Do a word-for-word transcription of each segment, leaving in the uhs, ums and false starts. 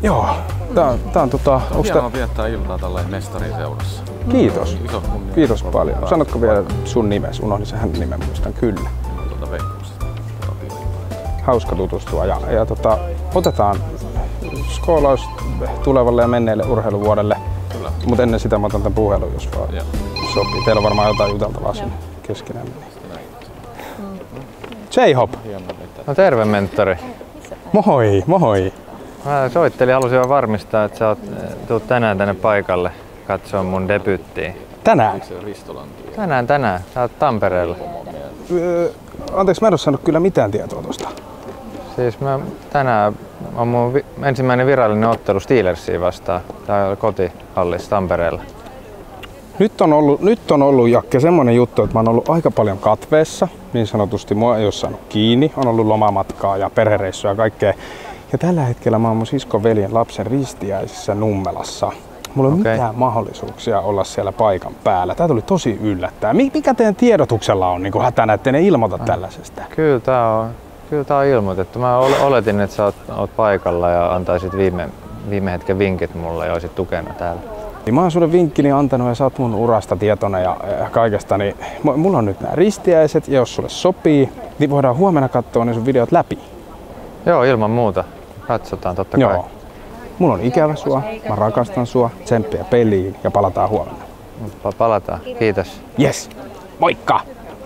Joo. Tää on, tää on tota... Hienoa viettää iltaa tällainen mestarin seurassa. Kiitos. Iso kunnia. Kiitos paljon. Sanotko vielä sun nimes? Unohdin sen hänen nimen, muistan kyllä. Tuota Veikkuksesta. Hauska tutustua. Ja, ja tota, otetaan skoolaus tulevalle ja menneelle urheiluvuodelle. Kyllä. Mut ennen sitä mä otan tän puhelun, jos vaan ja. Sopii. Teillä on varmaan jotain juteltavaa sinne keskenään. J-Hop! No terve mentori. Moi, moi! Mä soittelin, halusin vaan varmistaa, että sä oot, tuut tänään tänne paikalle katsoa mun debyyttiä. Tänään? Tänään, tänään. Sä oot Tampereella. Öö, anteeksi, mä en oo saanut kyllä mitään tietoa tosta. Siis mä tänään on mun vi- ensimmäinen virallinen ottelu Steelersia vastaan. Täällä kotihallissa Tampereella. Nyt on ollut, nyt on ollut Jakke semmonen juttu, että mä oon ollut aika paljon katveessa. Niin sanotusti mua ei oo saanut kiinni. On ollut lomamatkaa ja perhereissuja ja kaikkea. Ja tällä hetkellä mä oon mun siskon veljen lapsen ristiäisissä Nummelassa. Mulla ei ole okay. mitään mahdollisuuksia olla siellä paikan päällä. Tää tuli tosi yllättäen. Mikä teidän tiedotuksella on niin hätänä, ettei ne ilmoita äh. tällaisesta? Kyllä tää on, kyllä tää on ilmoitettu. Mä oletin, että sä oot, oot paikalla ja antaisit viime, viime hetken vinkit mulle ja olisit tukena täällä. Mä oon sulle vinkkini antanut ja sä oot mun urasta tietona ja, ja kaikesta. Niin mulla on nyt nämä ristiäiset ja jos sulle sopii, niin voidaan huomenna katsoa ne sun videot läpi. Joo, ilman muuta. Katsotaan totta kai. Joo. Mulla on ikävä sua, mä rakastan sua, tsemppiä peliin ja palataan huomenna. Palataan, kiitos. Yes, moikka!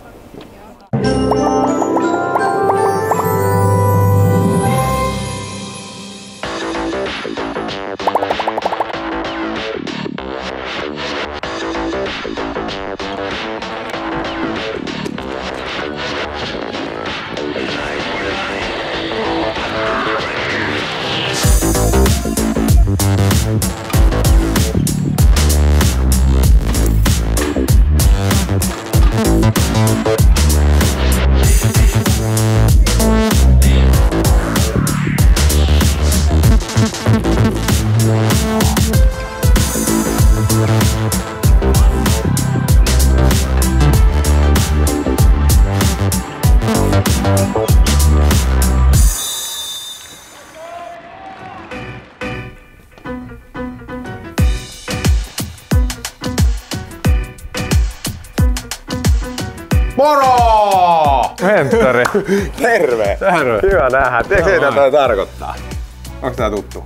Moro! Mentori! Terve! Terve! Hyvä nähdä. Tiedätkö mitä tämä tarkoittaa? Onko tää tuttu?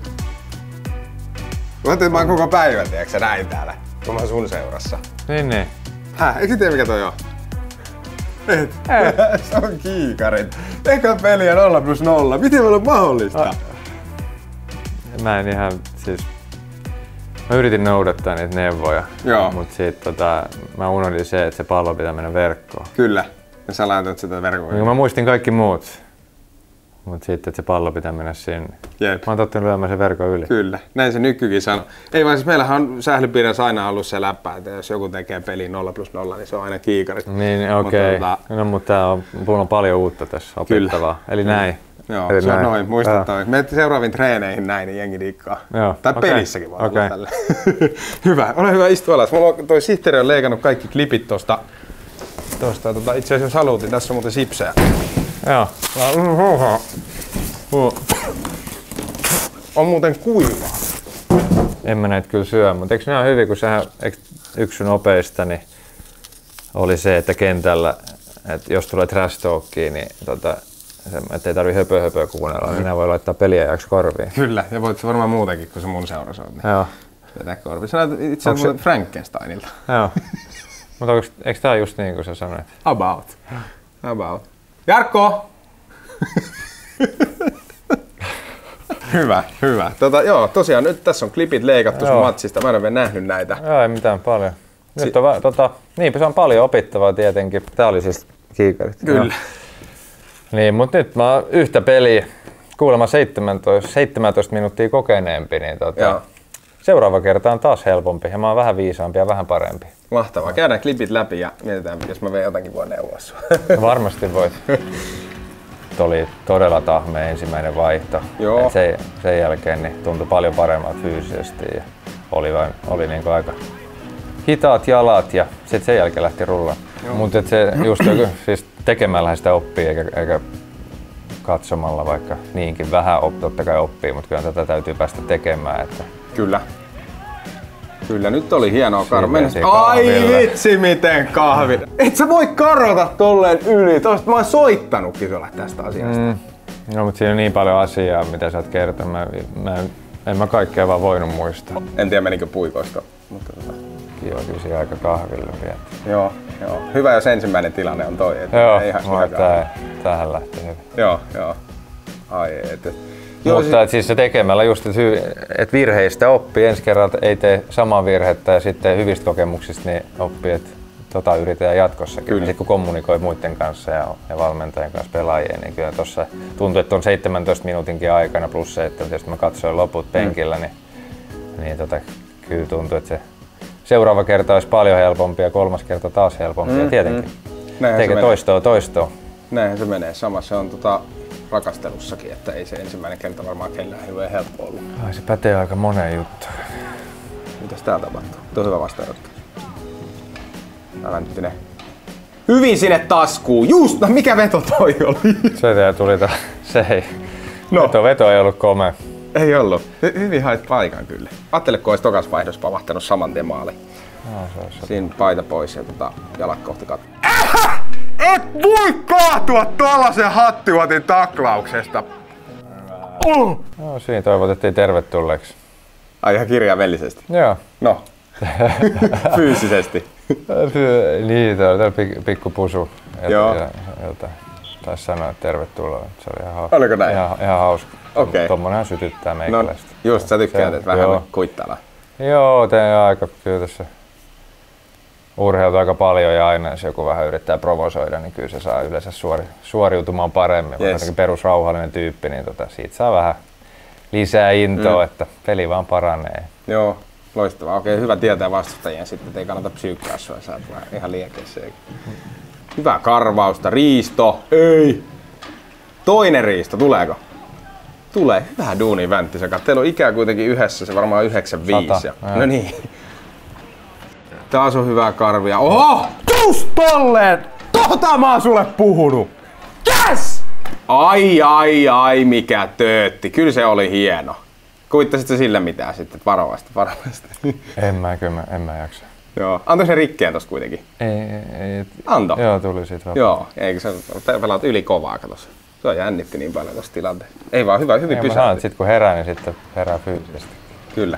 Mä ajattelin, että mä oon koko päivän, tiedätkö näin täällä, kun mä oon sun seurassa. Niin niin. Häh? Eikö tiedä mikä toi on? Et. Se on kiikarit. Eka peliä nolla plus nolla. Miten voi olla mahdollista? A mä en ihan siis... Mä yritin noudattaa niitä neuvoja, Joo. Mut sit tota, mä unohdin se, että se pallo pitää mennä verkkoon. Kyllä. Ja sä laitat sitä verkkoon. Niin, mä muistin kaikki muut. Mut sitten, että se pallo pitää mennä sinne. Jep. Mä oon tottunut lyömään sen verkon yli. Kyllä. Näin se nykykin sanoo. Ei vaan siis meillähän on sählypiirissä aina ollut se läppä, että jos joku tekee peliin nolla plus nolla, niin se on aina kiikarit. Niin, okei. Okay. Tota... No, mutta tää on, mulla on paljon uutta tässä opittavaa. Kyllä. Eli näin. Joo, Eli se on näin. noin. Muista toi. Menet seuraaviin treeneihin näin, niin jengi diikkaa. Joo. Tai okay. pelissäkin voi okay. olla tälle. Hyvä. Ole hyvä istua alas. Mulla on toi sihteeri on leikannut kaikki klipit tosta. tosta tota, itse asiassa jos haluut, niin tässä on muuten sipsejä. Joo. On muuten kuivaa. En mä näitä kyllä syö, mutta eikö ne ole hyvin, kun sehän yksi sun opeista niin oli se, että kentällä, että jos tulee trash talkia, niin tota, että ei tarvii höpö höpöä kuunnella, mm. niin nämä voi laittaa peliajaksi korviin. Kyllä, ja voit varmaan muutenkin, kun se mun seurassa on. Niin joo. Vetää korviin. Sä näet itse asiassa se... Frankensteinilta. Joo. Mutta eikö tää just niin kuin sä sanoit? About. About. Jarkko! Hyvä, hyvä. Tota, joo, tosiaan nyt tässä on klipit leikattu sun matsista. Mä en ole vielä nähnyt näitä. Joo, ei mitään paljon. Nyt on, si- tota, niinpä se on paljon opittavaa tietenkin. Tää oli siis kiikarit. Kyllä. Joo. Niin, mut nyt mä oon yhtä peliä, kuulemma seitsemäntoista, seitsemäntoista minuuttia kokeneempi, niin tota, seuraava kerta on taas helpompi ja mä oon vähän viisaampi ja vähän parempi. Mahtavaa. Käydään klipit läpi ja mietitään, jos mä vielä jotakin voin neuvoa sua. Varmasti voit. Oli todella tahmea ensimmäinen vaihto. Joo. Se, sen jälkeen niin tuntui paljon paremmalta fyysisesti ja oli, vain, oli niin kuin aika hitaat jalat ja sitten sen jälkeen lähti rullaan. Mutta se just siis tekemällähän sitä oppii eikä, eikä katsomalla, vaikka niinkin vähän op, totta kai oppii, mutta kyllä tätä täytyy päästä tekemään. Että... Kyllä. Kyllä, nyt oli hienoa karvaa. Ai vitsi miten kahvi! Et sä voi karvata tolleen yli. Tosta mä oon soittanutkin sulle tästä asiasta. Mm. No mutta siinä on niin paljon asiaa, mitä sä oot kertonut. Mä, mä en, en mä kaikkea vaan voinut muistaa. En tiedä menikö puikoista. Mutta tota... Joo, kyllä siinä aika kahvilla vielä. Joo, joo. Hyvä jos ensimmäinen tilanne on toi. Et joo, ei ihan, ihan tää, tähän lähtee hyvin. Joo, joo. Ai et, et. Joo, mutta siis... siis se tekemällä just, että et virheistä oppii ensi kerralla, ei tee samaa virhettä ja sitten hyvistä kokemuksista niin oppii, että tota yritetään jatkossakin. Kyllä. Sitten kun kommunikoi muiden kanssa ja, ja valmentajien kanssa pelaajien, niin kyllä tuossa tuntuu, että on seitsemäntoista minuutinkin aikana plus se, että jos mä katsoin loput penkillä, mm. niin, niin tota, kyllä tuntuu, että se seuraava kerta olisi paljon helpompi ja kolmas kerta taas helpompi. Mm, ja tietenkin mm. tekee toistoa toistoa. Näinhän se menee. Sama se on tota, rakastelussakin, että ei se ensimmäinen kerta varmaan kellään hirveän helppo ollut. Ai se pätee aika moneen juttuun. Mitäs täällä tapahtuu? Tuo on hyvä vastaanotto. Älä nyt ne. Hyvin sinne taskuun! Just! No mikä veto toi oli? Se tuli ta- se ei. No. Veto, veto ei ollut komea. Ei ollut. Hy- hyvin hait paikan kyllä. Ajattele, kun olisi tokas vaihdossa pavahtanut saman tien maali. No, se olisi. Siinä paita pois ja tota, jalat kohti katsoa. Ähä! Et voi kaatua tuollaisen hattivatin taklauksesta! Uh. No, siinä toivotettiin tervetulleeksi. Ai ihan kirjaimellisesti? Joo. No. Fyysisesti. Niin, tämä oli pik- pikku pusu. Joo. Jota taisi sanoa, että tervetuloa. Se oli ihan, hauska. Oliko näin? Ihan, ihan hauska. Okei. Tommonenhan sytyttää meikäläistä. No, just sä tykkäät, että vähän joo. Kuittailla. Joo, teen aika kyllä tässä. Urheilut aika paljon ja aina jos joku vähän yrittää provosoida, niin kyllä se saa yleensä suori, suoriutumaan paremmin. Yes. Vaikka perusrauhallinen tyyppi, niin tota, siitä saa vähän lisää intoa, mm. että peli vaan paranee. Joo, loistavaa. Okei, hyvä tietää vastustajien sitten, että ei kannata psyykkää sua, sä oot ihan liekeissä. Hyvää karvausta, riisto, ei! Toinen riisto, tuleeko? Tulee, hyvä duuni Vänttisen. Teillä on ikää kuitenkin yhdessä, se varmaan yhdeksänkymmentäviisi. Ja... No niin. Taas on hyvää karvia. Oho! Just tolleen! Tota mä oon sulle puhunut! Yes! Ai ai ai mikä töötti. Kyllä se oli hieno. Kuvittasit sä sillä mitään sitten? Varovasti, varovasti. En mä, kyllä mä, en mä jaksa. Joo. Antoi sen rikkeen tossa kuitenkin? Ei, ei, ei. Anto? Joo, tuli siitä vapaa. Joo, eikö sä pelaat yli kovaa katos. Se on jännitti niin paljon tossa tilanteessa. Ei vaan hyvä, hyvin pysähty. Mä sanon, että sit kun herää, niin sitten herää fyysisesti. Kyllä.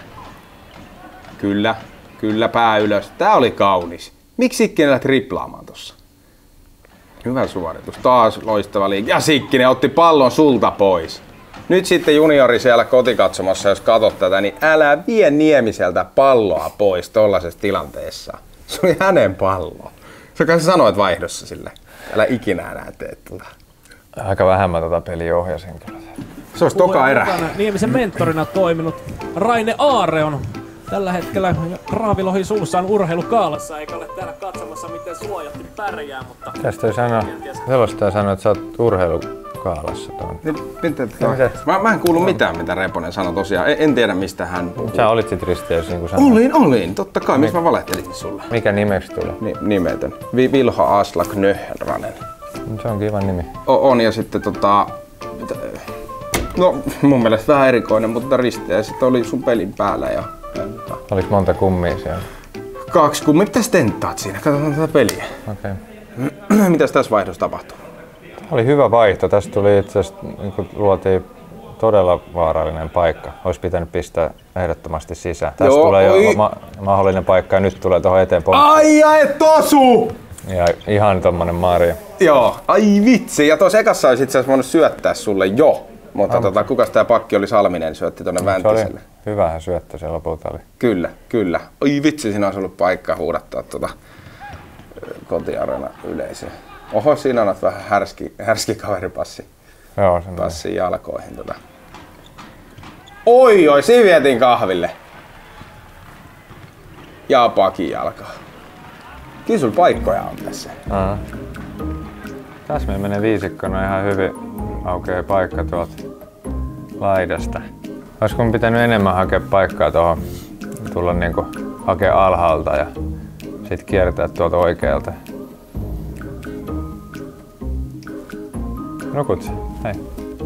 Kyllä. Kyllä, pää ylös. Tää oli kaunis. Miksi Sikkinen lähti triplaamaan tossa? Hyvä suoritus. Taas loistava liike. Ja Sikkinen otti pallon sulta pois. Nyt sitten juniori siellä kotikatsomassa, jos katsot tätä, niin älä vie Niemiseltä palloa pois tollasessa tilanteessa. Se oli hänen pallo. Se kai sä sanoit vaihdossa sille. Älä ikinä enää tee tuota. Aika vähän mä tota peliä ohjasin kyllä. Se olisi toka erä. Niemisen mentorina toiminut Raine Aare on tällä hetkellä Raavilohi Sulsaan urheilukaalassa, eikä ole täällä katsomassa miten Suojahti pärjää, mutta... Tästä ei sano, sellaista ei sano, että sä oot urheilukaalassa tuon. Mä, mä en kuulu mitään, mitä Reponen sanoi tosiaan. En, en tiedä, mistä hän puhuu. Sä olit sit risteys, niin kuin sanoit. Olin, olin. Totta kai. Miksi mä valehtelisin sulle? Mikä nimeksi tuli? Ni, nimetön. Vilho Aslak Nöhranen. Se on kiva nimi. O, on ja sitten tota... No mun mielestä vähän erikoinen, mutta risteys sitten oli sun pelin päällä ja... Oliko monta kummia siellä? Kaksi kummia. Mitäs tenttaat siinä? Katsotaan tätä peliä. Okei. Okay. Mitäs tässä vaihdossa tapahtuu? Oli hyvä vaihto. Tästä tuli itse asiassa, niin luotiin todella vaarallinen paikka. Olisi pitänyt pistää ehdottomasti sisään. Tästä Joo, tulee oi. jo ma- mahdollinen paikka ja nyt tulee tuohon eteen pommi. Ai ja et osu! Ja ihan tommonen Mario. Joo. Ai vitsi. Ja tuossa ekassa olisi itse asiassa voinut syöttää sulle jo. Mutta tota, kukas tää pakki oli Salminen syötti tonne Vänttiselle. Hyvähän syöttö se lopulta oli. Kyllä, kyllä. Oi vitsi, siinä olisi ollut paikka huudattaa tuota kotiareena yleisöä. Oho, siinä on vähän härski, härski kaveripassi. Joo, se passi jalkoihin. Tota. Oi, oi, siinä vietiin kahville. Ja pakin jalkaa. Kyllä sulla paikkoja on tässä. Aha. Tässä me menee viisikkona ihan hyvin. Aukeaa paikka tuolta laidasta. Olisiko pitänyt enemmän hakea paikkaa tuohon, tulla niinku hakea alhaalta ja sit kiertää tuolta oikealta. Nukut? Hei.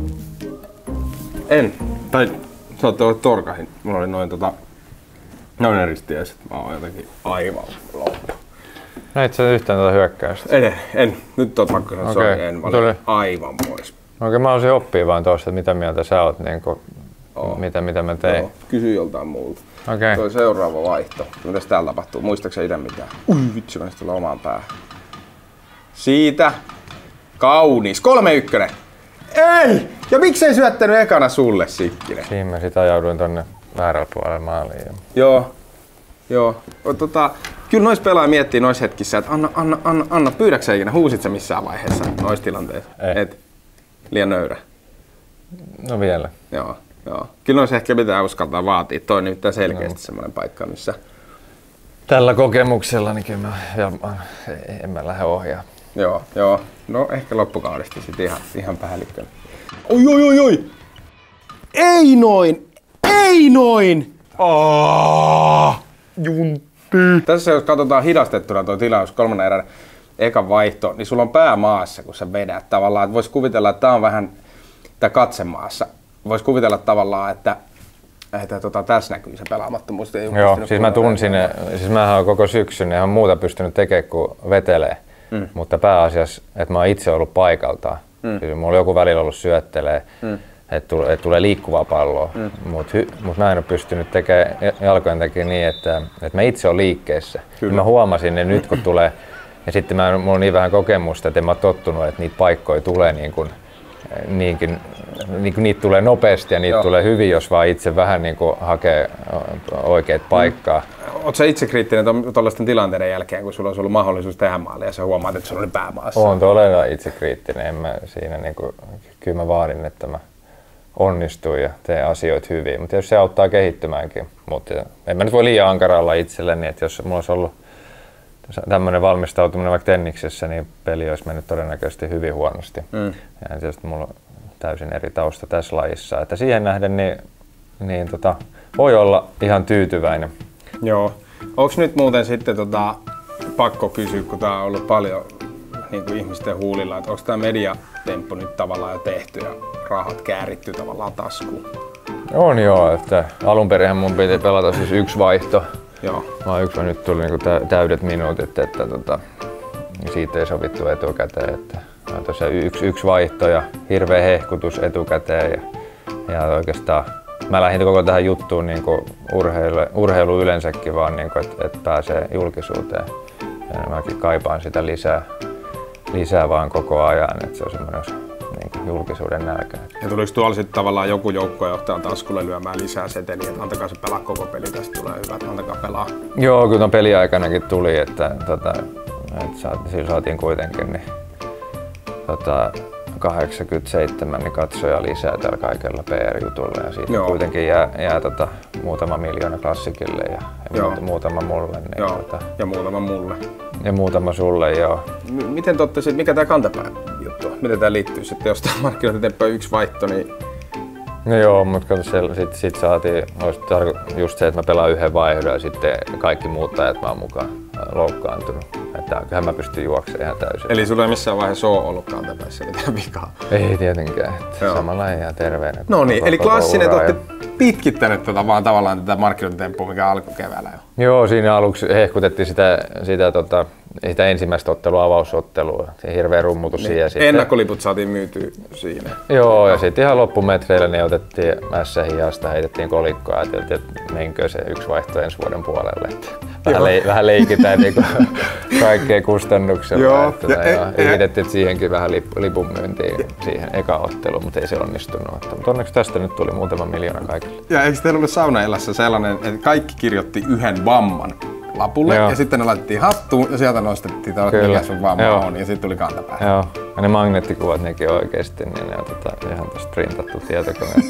En. Tai saatte olla torkahin. Mulla oli noin tota... Noin eristieset. Mä oon jotenkin aivan loppu. Näit sä yhtään tätä hyökkäystä? En, en. Nyt oot pakko sanoa, Okei. okay. En. Mä olin Tuli. aivan pois. Okei, okay, mä haluaisin oppia vaan tuosta, että mitä mieltä sä oot, niin kuin, Oh. mitä, mitä mä tein. Joo, kysy joltain muulta. Okei. Okay. Toi seuraava vaihto. Mitäs täällä tapahtuu? Muistaaksä itse mitään? Ui vitsi, mä tulee omaan päähän. Siitä. Kaunis. kolme ykkönen. Ei! Ja miksei syöttänyt ekana sulle, Sikkinen? Siinä mä sit ajauduin tonne väärällä puolella maaliin. Joo. Joo. O, tota, kyllä nois pelaa miettii nois hetkissä, että anna, anna, anna, anna. Pyydäksä ikinä? Huusit sä missään vaiheessa nois tilanteessa? Ei. Et. Liian nöyrä. No vielä. Joo. Joo. Kyllä nois ehkä pitää uskaltaa vaatia. Toi on nimittäin selkeästi no. semmoinen paikka, missä... Tällä kokemuksella niin kyllä mä, ja, en mä lähde ohjaa. Joo, joo. No ehkä loppukaudesta sit ihan, ihan päällikkönä. Oi, oi, oi, oi! Ei noin! Ei noin! Oh, juntti! Tässä jos katsotaan hidastettuna tuo tilaus kolmannen erän ekan vaihto, niin sulla on pää maassa, kun sä vedät tavallaan. Että vois kuvitella, että tää on vähän tää katsemaassa. Vois kuvitella tavallaan, että että tota, tässä näkyy se pelaamattomuus. Joo, siis mä tunsin, ne, siis mähän oon koko syksyn ihan muuta pystynyt tekemään kuin vetelee. Mm. Mutta pääasiassa, että mä oon itse ollut paikaltaan. Mm. Siis mulla on joku välillä ollut syöttelee, mm. että tulee, et tulee liikkuvaa palloa. Mm. Mutta mut mä en ole pystynyt tekemään jalkojen takia niin, että, että mä itse olen liikkeessä. Mä huomasin ne nyt, kun tulee. Ja sitten mä, mulla on niin vähän kokemusta, että en mä oon tottunut, että niitä paikkoja tulee niin kuin, niinkin, niin kuin niitä tulee nopeasti ja niitä Joo. tulee hyvin, jos vaan itse vähän niin kuin hakee oikeat paikkaa. Mm. Oletko sä itse kriittinen tuollaisten tilanteiden jälkeen, kun sulla olisi ollut mahdollisuus tehdä maalia ja sä huomaat, että sulla oli päämaassa? Oon todella itse kriittinen. En mä siinä niin kuin, kyllä mä vaadin, että mä onnistun ja teen asioita hyvin. Mutta jos se auttaa kehittymäänkin. Mutta en mä nyt voi liian ankara olla itselleni, että jos mulla olisi ollut tämmöinen valmistautuminen vaikka tenniksessä, niin peli olisi mennyt todennäköisesti hyvin huonosti. Mm. Ja tietysti mulla on täysin eri tausta tässä lajissa. Että siihen nähden niin, niin tota, voi olla ihan tyytyväinen. Joo. Onko nyt muuten sitten tota, pakko kysyä, kun tää on ollut paljon niin kuin ihmisten huulilla, että onko tämä mediatemppu nyt tavallaan jo tehty ja rahat kääritty tavallaan taskuun? On joo, että alun perinhän mun piti pelata siis yksi vaihto. Joo. Vaan yksi nyt tuli niinku täydet minuutit, että, että tota, siitä ei sovittu etukäteen. Että tosiaan yksi, yksi vaihto ja hirveä hehkutus etukäteen. Ja, ja oikeastaan mä lähdin koko tähän juttuun niin urheilu, urheilu yleensäkin vaan, niin että et pääsee julkisuuteen. Ja mäkin kaipaan sitä lisää, lisää vaan koko ajan, että se on semmoinen niin julkisuuden nälkä. Ja tuliko tuolla sitten tavallaan joku joukkuejohtajan taskulle lyömään lisää seteliä, että antakaa se pelaa koko peli, tästä tulee hyvä, että antakaa pelaa? Joo, kyllä ton peliaikanakin tuli, että, tota, että saatiin, sillä saatiin kuitenkin niin, tota, kahdeksankymmentäseitsemän niin katsoja lisää tällä kaikella P R-jutulla ja siitä Joo. kuitenkin jää, jää tota, muutama miljoona klassikille ja, ja muuta, muutama mulle. Niin, joo. Tota, ja muutama mulle. Ja muutama sulle, joo. M- miten totte sit, mikä tää kantapää juttu on? Miten tää liittyy sitten, jos tää markkinointitemppö on yksi vaihto, niin... No joo, mutta sit, sit saatiin just se, että mä pelaan yhden vaihdon ja sitten kaikki muut ajat mä oon mukaan loukkaantunut. Että kyllähän mä pystyn juoksemaan ihan täysin. Eli sulla ei missään vaiheessa ole ollut kantapäässä mitään vikaa? Ei tietenkään, että samalla ihan terveenä. No niin, eli klassinen, että olette pitkittänyt tota, vaan tavallaan tätä markkinointitemppua, mikä alkoi keväällä jo. Joo, siinä aluksi hehkutettiin sitä, sitä, tota, sitä ensimmäistä ottelua, avausottelua. Se hirveä rummutus niin. Siihen. Sitten... Ennakkoliput saatiin myytyä siinä. Joo, ja sitten ihan loppumetreillä ne otettiin ässä-hiasta, heitettiin kolikkoa ja ajateltiin, että menkö se yksi vaihto ensi vuoden puolelle. Vähän, le- vähän leikitään niin kaikkea kustannuksella. Joo, että, ja, ja, ja yritettiin siihenkin vähän lip- lipun myyntiin siihen eka otteluun, mutta ei se onnistunut. Mutta onneksi tästä nyt tuli muutama miljoona kaikille. Ja eikö teillä ollut saunaelässä sellainen, että kaikki kirjoitti yhden vamman lapulle Joo. ja sitten ne laitettiin hattuun ja sieltä nostettiin, että mikä sun vamma Joo. on ja sitten tuli kantapää. Joo, ja ne magneettikuvat nekin oikeesti, niin ne on tota, ihan tästä printattu tietokoneelta.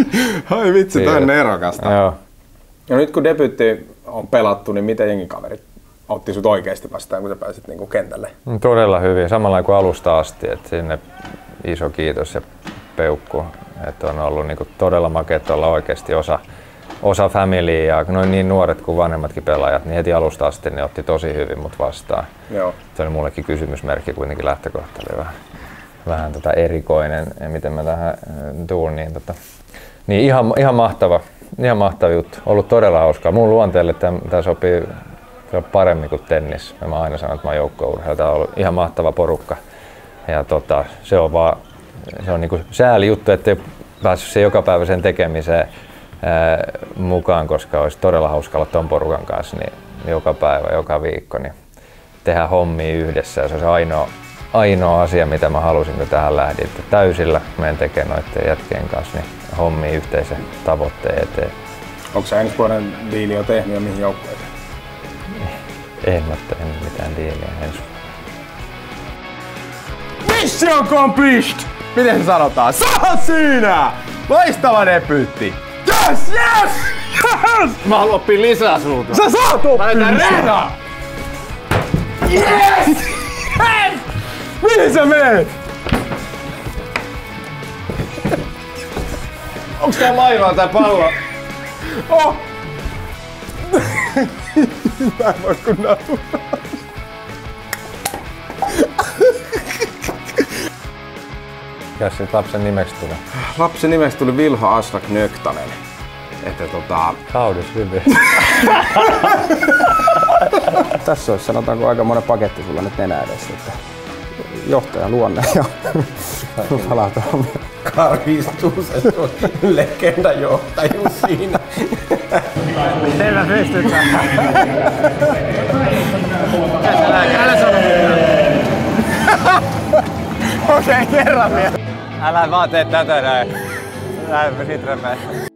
Ai vitsi, toi on nerokasta. Joo. Ja nyt kun debyytti on pelattu, niin miten jengin kaverit otti sut oikeesti vastaan, kun sä pääsit niinku kentälle? Todella hyvin, samalla kuin alusta asti, että sinne iso kiitos ja peukku, että on ollut niinku todella makeeta olla oikeesti osa, osa familyaa ja noin niin nuoret kuin vanhemmatkin pelaajat, niin heti alusta asti ne otti tosi hyvin mut vastaan. Joo. Se oli mullekin kysymysmerkki, kuitenkin lähtökohta oli vähän vähän tota erikoinen, ja miten mä tähän tuun, niin, tota, niin ihan, ihan, mahtava, ihan mahtava juttu. Ollut todella hauskaa. Mun luonteelle tämä sopii paremmin kuin tennis. Mä aina sanon, että mä oon joukkueurheilija. Tää on ollut ihan mahtava porukka. Ja tota, se on vaan se on niinku sääli juttu, ettei päässyt sen jokapäiväiseen tekemiseen ää, mukaan, koska olisi todella hauska olla ton porukan kanssa niin joka päivä, joka viikko. Niin tehdä hommia yhdessä ja se on se ainoa, ainoa asia, mitä mä halusin, kun tähän lähdin. Että täysillä menen tekemään noiden jätkien kanssa niin hommia yhteisen tavoitteen eteen. Onko sä ensi vuoden diili jo tehnyt ja mihin joukkueeseen? En mä tehnyt mitään diiliä ensi vuonna. Mission accomplished! Miten se sanotaan? Sä oot siinä! Loistava debyytti! Yes, yes! Yes! Mä haluan oppia lisää sulta. Sä saat oppia lisää! Yes! Yes! Mihin sä menet? Onks tää laivaa tää pallo? Oh! Mä en voi kun nauraa. Mikäs sit lapsen nimeksi tuli? Lapsen nimeksi tuli Vilho Aslak Nöktanen. Että tota... Kaudis hyvin. Tässä olisi sanotaanko aika monen paketti sulla nyt nenä edessä. Että johtajan luonne ja palataan. Karistuu se legendajohtajuus siinä. Teillä pystytään. Älä sano mitään. Okei, kerran vielä. Älä vaan tee tätä näin. Lähdemme Sitran